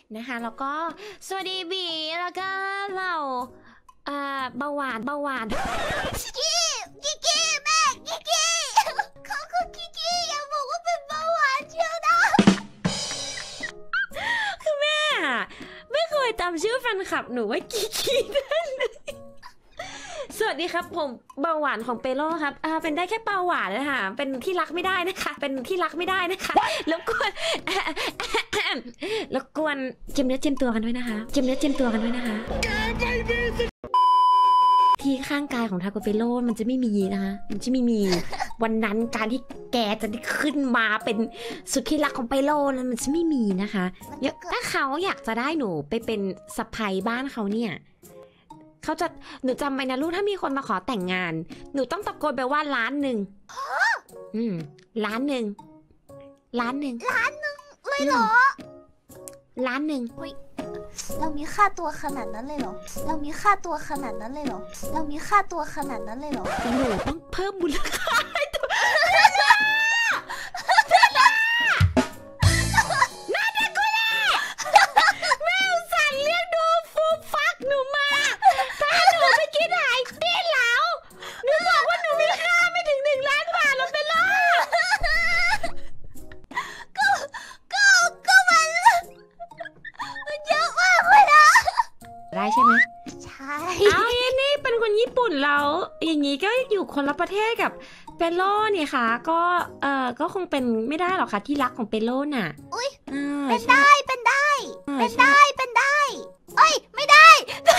นะคะแล้วก็สวัสดีบีแล้วก็เราเบาหวานกิกกี้แม่กิกกี้เขาคือกิกกี้อย่าบอกว่าเป็นเบาหวานเชียวนะคือแม่ไม่เคยจำชื่อแฟนคลับหนูว่ากิกกี้ได้เลยสวัสดีครับผมเบาหวานของเปโร่ครับเป็นได้แค่เบาหวานนะคะเป็นที่รักไม่ได้นะคะแล้วกวนเจียมเนื้อเจียมตัวกันด้วยนะคะที่ข้างกายของทาโกเปโร่มันจะไม่มีนะคะมันจะไม่มีวันนั้นการที่แกจะได้ขึ้นมาเป็นสุดที่รักของเปโร่นั้นมันจะไม่มีนะคะถ้าเขาอยากจะได้หนูไปเป็นสะใภ้บ้านเขาเนี่ยหนูจำไว้นะลูกถ้ามีคนมาขอแต่งงานหนูต้องตะโกนไปว่า1,000,0001,000,000 เลยเหรอ 1,000,000 เรามีค่าตัวขนาดนั้นเลยเหรอหนูต้องเพิ่มมูลค่าให้ตัวน่าจะกูเลยแม่อุตส่าห์เรียกดูฟูฟักหนูมาถ้าหนูไปกินหายตีแล้วหนูบอกว่าหนูมีค่าไม่ถึง1,000,000 บาทแล้วไปเลยก็มันเยอะมากเลยนะได้ใช่ไหมใช่เอานี่เป็นคนญี่ปุ่นแล้วอย่างนี้ก็อยู่คนละประเทศกับเปโร่เนี่ยค่ะก็คงเป็นไม่ได้หรอกค่ะที่รักของเปโร่น่ะอุ้ยเป็นได้เอ้ยไม่ได้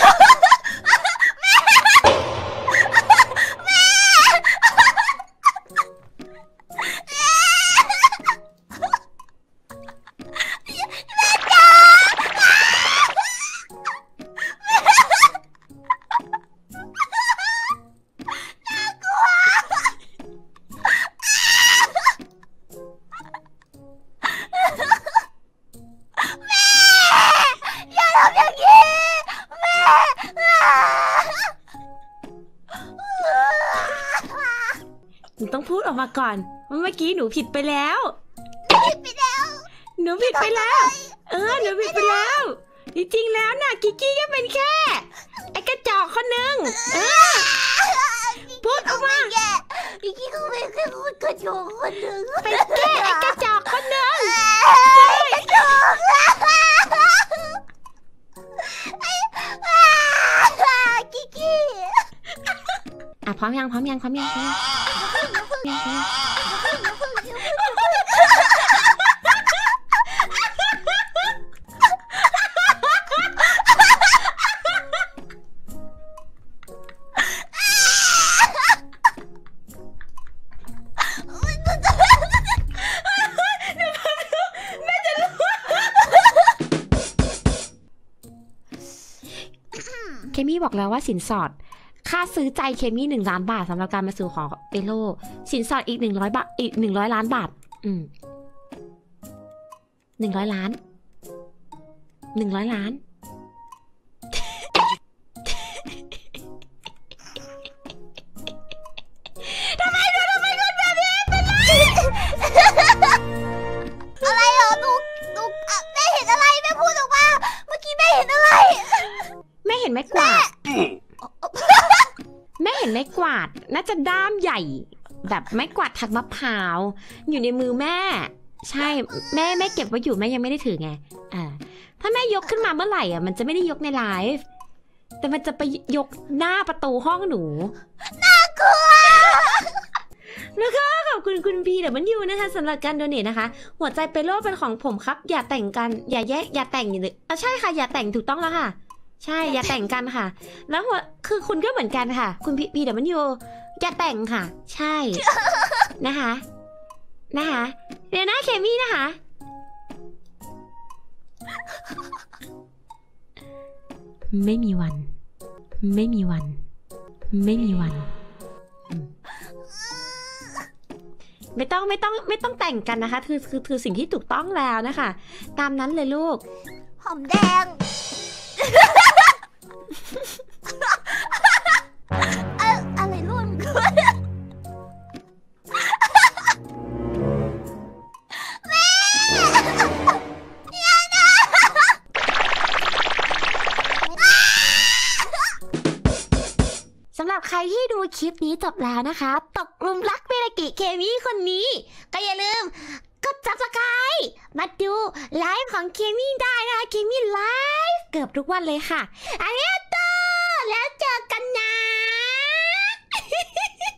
หนูต้องพูดออกมาก่อนว่าเมื่อกี้หนูผิดไปแล้วหนูผิดไปแล้วจริงๆแล้วน่ะกิกกี้ก็เป็นแค่ไอ้กระจอกคนหนึ่งพูดออกมากิกกี้ก็เป็นแค่กระจอกคนหนึ่งเป็นแค่ไอ้กระจอกคนหนึ่งกระจอกกิกกี้พร้อมยังเคมี่บอกแล้วว่าสินสอดค่าซื้อใจเคมี่1,000,000 บาทสำหรับการมาสู่ของเปโร่สินสอดอีก100 บาทอีก100 ล้านบาท100 ล้านทำไมคนแบบนี้เป็นไรอะไรเหรอลูกแม่เห็นอะไรแม่พูดออกมาเมื่อกี้แม่เห็นอะไรแม่เห็นไม้กวาดน่าจะด้ามใหญ่แบบไม้กวาดถักมะพร้าวอยู่ในมือแม่ใช่แม่เก็บไว้อยู่แม่ยังไม่ได้ถือไงถ้าแม่ยกขึ้นมาเมื่อไหร่มันจะไม่ได้ยกในไลฟ์แต่มันจะไปยกหน้าประตูห้องหนูน่ากลัวแล้วก็ขอบคุณพีเดี๋ยวมันอยู่นะคะสำหรับการโดเนทนะคะหัวใจเปโร่เป็นของผมครับอย่าแต่งกันอย่าแยกอย่าแต่งอยู่เลยใช่ค่ะอย่าแต่งถูกต้องแล้วค่ะใช่อย่าแต่งกันค่ะแล้วคือคุณก็เหมือนกันค่ะคุณพีเดี๋ยวมันอยู่อย่าแต่งค่ะใช่นะคะเดี๋ยวนะเคมี่นะคะไม่มีวันไม่ต้องแต่งกันนะคะคือสิ่งที่ถูกต้องแล้วนะคะตามนั้นเลยลูกหอมแดง อะไรร่วงแม่สำหรับใครที่ดูคลิปนี้จบแล้วนะคะ ตกหลุมรักเมรากิเคมี่คนนี้ ก็อย่าลืมกด Subscribe มาดูไลฟ์ของเคมี่ได้นะคะเคมี่ไลฟ์เกือบทุกวันเลยค่ะอันนี้